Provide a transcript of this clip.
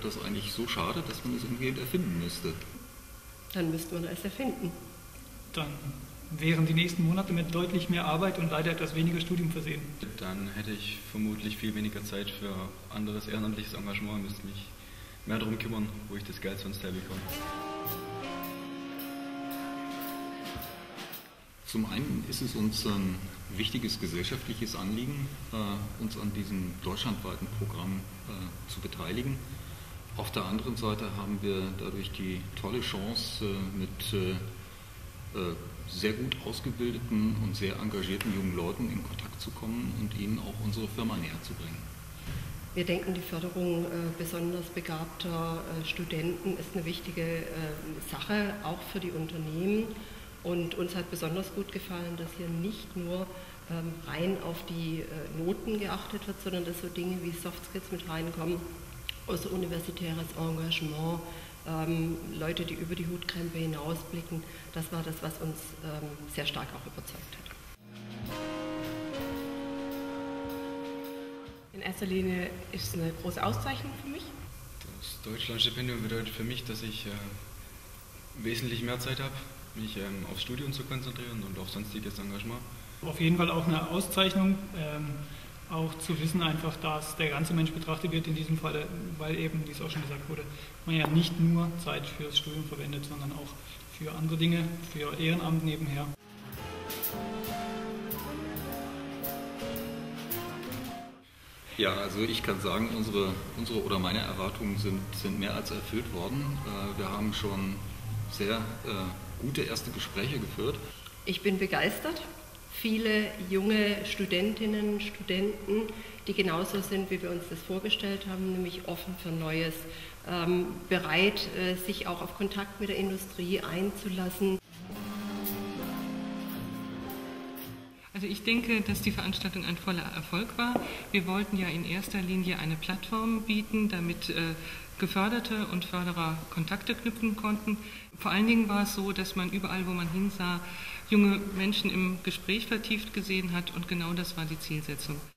das eigentlich so schade, dass man es umgehend erfinden müsste. Dann müsste man es erfinden. Dann wären die nächsten Monate mit deutlich mehr Arbeit und leider etwas weniger Studium versehen. Dann hätte ich vermutlich viel weniger Zeit für anderes ehrenamtliches Engagement, müsste mich mehr darum kümmern, wo ich das Geld sonst herbekomme. Zum einen ist es uns ein wichtiges gesellschaftliches Anliegen, uns an diesem deutschlandweiten Programm zu beteiligen. Auf der anderen Seite haben wir dadurch die tolle Chance, mit sehr gut ausgebildeten und sehr engagierten jungen Leuten in Kontakt zu kommen und ihnen auch unsere Firma näher zu bringen. Wir denken, die Förderung besonders begabter Studenten ist eine wichtige Sache, auch für die Unternehmen. Und uns hat besonders gut gefallen, dass hier nicht nur rein auf die Noten geachtet wird, sondern dass so Dinge wie Soft Skills mit reinkommen, außeruniversitäres Engagement, Leute, die über die Hutkrempe hinausblicken. Das war das, was uns sehr stark auch überzeugt hat. In erster Linie ist es eine große Auszeichnung für mich. Das Deutschlandstipendium bedeutet für mich, dass ich wesentlich mehr Zeit habe, mich aufs Studium zu konzentrieren und auf sonstiges Engagement. Auf jeden Fall auch eine Auszeichnung, auch zu wissen einfach, dass der ganze Mensch betrachtet wird in diesem Fall, weil eben, wie es auch schon gesagt wurde, man ja nicht nur Zeit fürs Studium verwendet, sondern auch für andere Dinge, für Ehrenamt nebenher. Ja, also ich kann sagen, unsere oder meine Erwartungen sind mehr als erfüllt worden. Wir haben schon sehr gute erste Gespräche geführt. Ich bin begeistert. Viele junge Studentinnen, Studenten, die genauso sind, wie wir uns das vorgestellt haben, nämlich offen für Neues, bereit, sich auch auf Kontakt mit der Industrie einzulassen. Also ich denke, dass die Veranstaltung ein voller Erfolg war. Wir wollten ja in erster Linie eine Plattform bieten, damit Geförderte und Förderer Kontakte knüpfen konnten. Vor allen Dingen war es so, dass man überall, wo man hinsah, junge Menschen im Gespräch vertieft gesehen hat und genau das war die Zielsetzung.